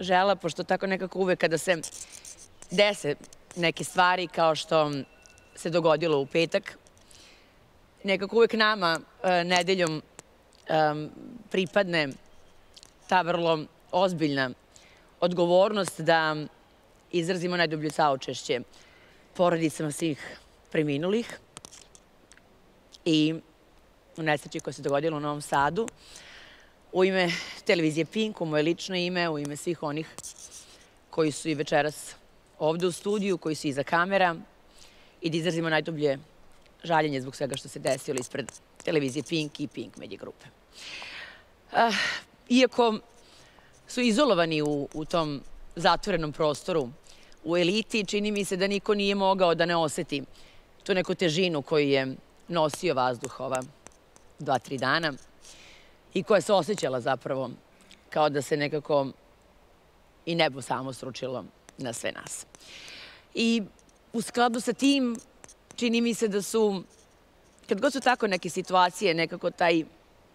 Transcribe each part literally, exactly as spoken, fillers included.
žela, pošto tako nekako uvek kada se dese neke stvari kao što se dogodilo u petak, nekako uvek nama nedeljom pripadne ta vrlo ozbiljna odgovornost da izrazimo najdublje saučešće porodicama svih preminulih i u nesreći koja se dogodila u Novom Sadu. U ime televizije Pink, u moje lično ime, u ime svih onih koji su i večeras ovde u studiju, koji su iza kamera, i da izrazimo najdublje žaljenje zbog svega što se desilo ispred televizije Pink i Pink Media grupe. Iako su izolovani u, u tom zatvorenom prostoru u eliti, čini mi se da niko nije mogao da ne oseti tu neku težinu koju je nosio vazduh ova dva, tri dana i koja se osjećala zapravo kao da se nekako i nebo samo sručilo na sve nas. I u skladu sa tim čini mi se da su, kad god su tako neke situacije, nekako taj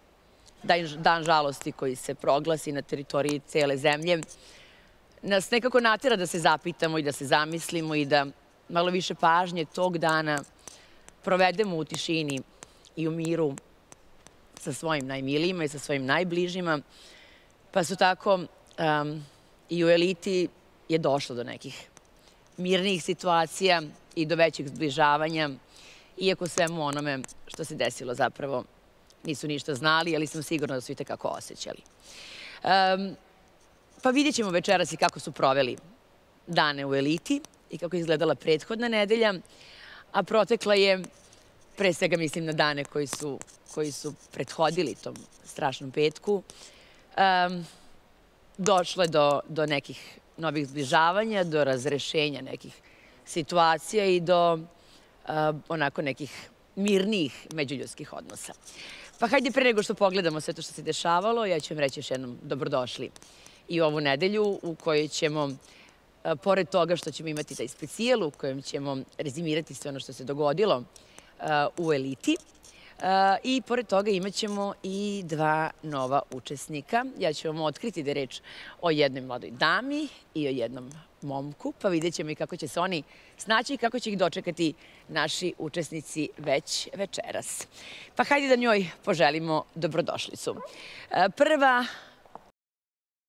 dan žalosti koji se proglasi na teritoriji cele zemlje, nas nekako natera da se zapitamo i da se zamislimo i da malo više pažnje tog dana provedemo u tišini i u miru sa svojim najmilijima i sa svojim najbližima, pa su tako um, i u eliti je došlo do nekih mirnijih situacija i do većeg zbližavanja, iako svemu onome što se desilo zapravo nisu ništa znali, ali sam sigurna da su i tekako osjećali. Um, pa vidjet ćemo večeras i kako su proveli dane u eliti i kako je izgledala prethodna nedelja, a protekla je, pre svega mislim na dane koji su, koji su prethodili tom strašnom petku, um, došlo je do, do nekih novih zbližavanja, do razrešenja nekih situacija i do uh, onako nekih mirnijih međuljudskih odnosa. Pa hajde, pre nego što pogledamo sve to što se dešavalo, ja ću vam reći još jednom dobrodošli i ovu nedelju u kojoj ćemo, pored toga što ćemo imati taj specijal u kojem ćemo rezimirati sve ono što se dogodilo u eliti, i pored toga imat ćemo i dva nova učesnika. Ja ću vam otkriti da je reč o jednoj mladoj dami i o jednom momku, pa vidjet ćemo i kako će se oni snaći i kako će ih dočekati naši učesnici već večeras. Pa hajde da njoj poželimo dobrodošlicu. Prva